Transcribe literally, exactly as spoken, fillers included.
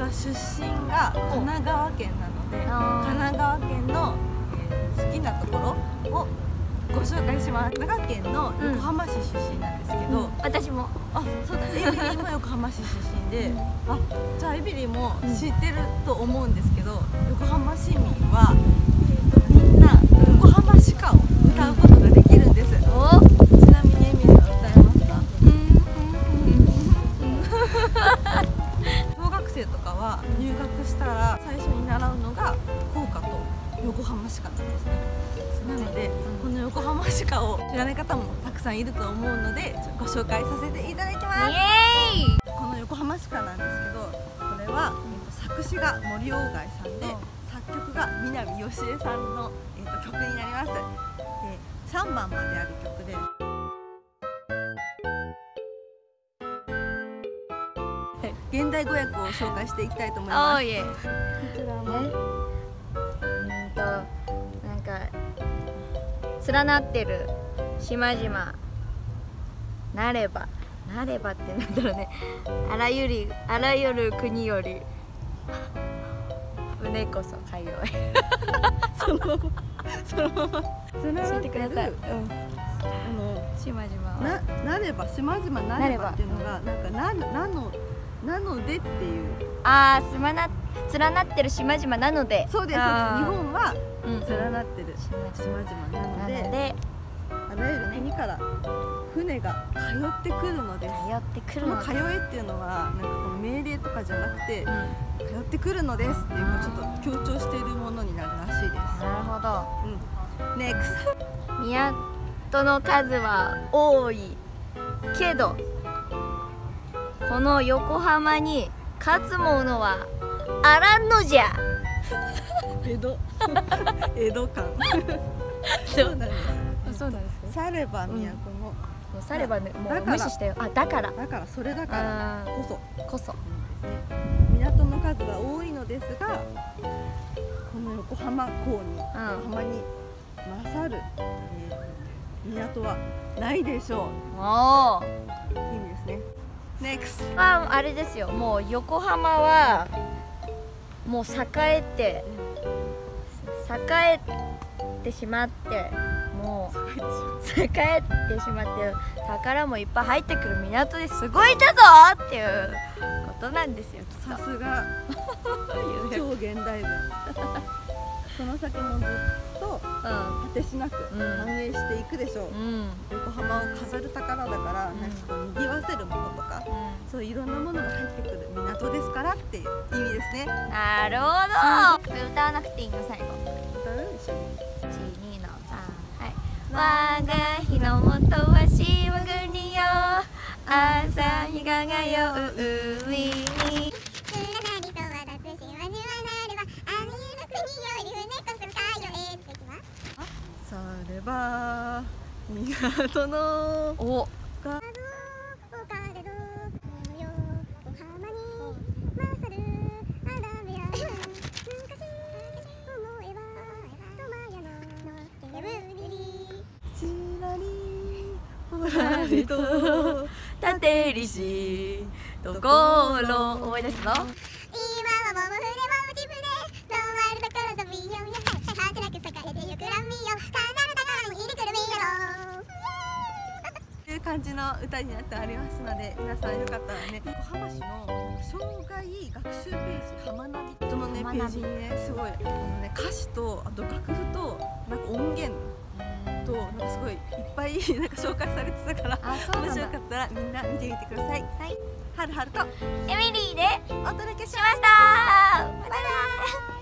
は出身が神奈川県なので、神奈川県の、えー、好きなところをご紹介します。長野県の横浜市出身なんですけど、うん、 私もあ、そうだ、エビリーも横浜市出身で、うん、あ、じゃあエビリーも知ってると思うんですけど、横浜市民は、えー、とみんな横浜市歌を歌うことができるんです。お、ちなみにエミリーは歌えますか？小学生とかは入学したら最初に習うのが校歌と横浜市歌なんですね。なのでこの横浜市歌を知らない方もたくさんいると思うのでご紹介させていただきます。イエーイ。この横浜市歌なんですけど、これは、えー、と作詞が森鴎外さんで、作曲が南よしえさんの、えー、と曲になります。でさんばんまである曲で、現代語訳を紹介していきたいと思います。こちらもうんとなんか連なってる島々なればなればってなんだろうね。あらゆるあらゆる国より船こそ通いそのままそのまま教えてください。うん、 あの島々 はななれば島々なればっていうのがなんかななのなのでっていう、 ああ、島な連なってる島々なので、 そうです。日本は連なってる島々なので、あらゆる国から船が通ってくるのです。 通ってくるのです。この通えっていうのはなんかこの命令とかじゃなくて、うん、通ってくるのですっていうかちょっと強調しているものになるらしいです。 なるほど。 うん。ネクスト。 港の数は多いけど、この横浜に勝つものはあらんのじゃ。 江戸江戸感そうなんです。そうなんです。されば都の、 うん、さればね、もう無視したよ。あ、だからだからそれだからこそこそ港の数は多いのですが、この横浜港に、うん、横浜に勝る、えー、港はないでしょう。おー、意味ですね。ネクスト。 まああれですよ、もう横浜はもう栄えて栄えてしまって、もう栄えてしまって宝もいっぱい入ってくる港ですごいんだぞっていうことなんですよ。 さすが超現代文その先もずっと果てしなく繁栄していくでしょう。うん、横浜を飾る宝だから、なんかこう賑わせるものとか、うん、そういろんなものが入ってくる港ですからっていう意味ですね。 なるほど。歌わなくていいの最後。 歌う一緒に。 いち、にのさん、はい。我が日の元は島国よ、朝日輝う海に。 されば港のおがちらりほらりと立てりしところ思い出すの。 感じの歌になっておりますので、皆さんよかったらね、横浜市の生涯学習ページ浜ナビとのねページにね、すごいあのね歌詞とあと楽譜となんか音源となんかすごいいっぱいなんか紹介されてたから、もしよかったらみんな見てみてください。はい、はるはるとエミリーでお届けしました。 バイバイ。